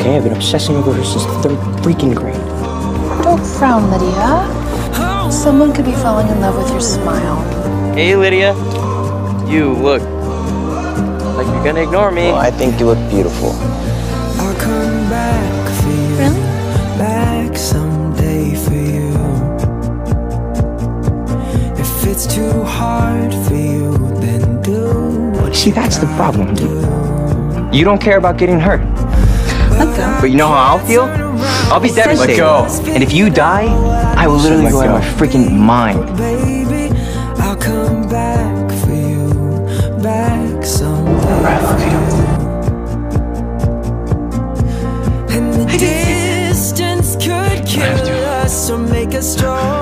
okay? I've been obsessing over her since 3rd freaking grade. Don't frown, Lydia. Someone could be falling in love with your smile. Hey, Lydia. You look like you're gonna ignore me. Well, I think you look beautiful. I'll come back for you. Really? Back someday for you. If it's too hard for you, then do. See, that's the problem. You don't care about getting hurt. Let go. But you know how I'll feel? I'll be devastated. Let go. And if you die, I will literally go out of my freaking mind. Baby, I'll come back for you. Back someday. And the distance could kill us or make us strong.